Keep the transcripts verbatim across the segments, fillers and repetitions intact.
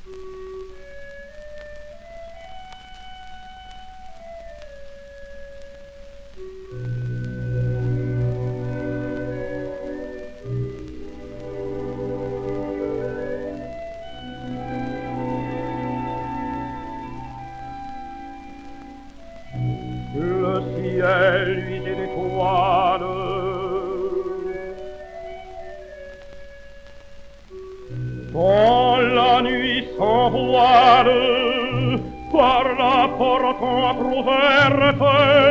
Le ciel luisait d'étoiles, dans la nuit sans voile, par la porte entr'ouverte,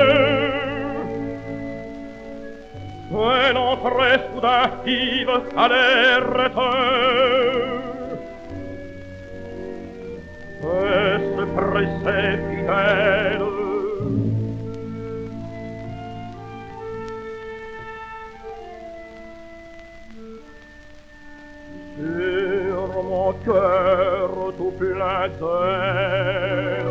elle entrait soudain vive, alerte, et se pressait fidèle. Sur mon cœur tout plein d'elle,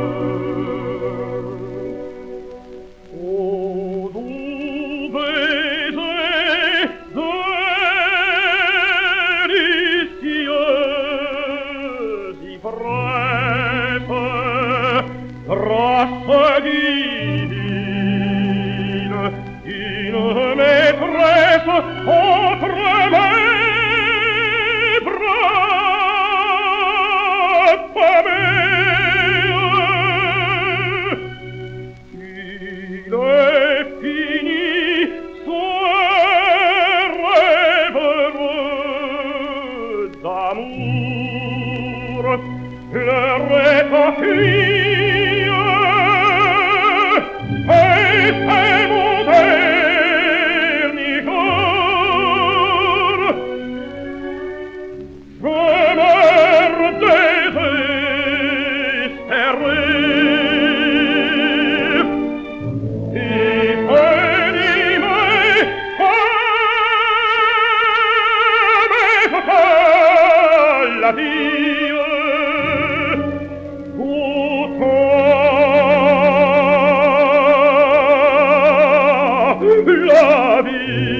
ô doux baiser délicieuse ivresse, grâce divine, une maîtresse entre mes la vie, la vie.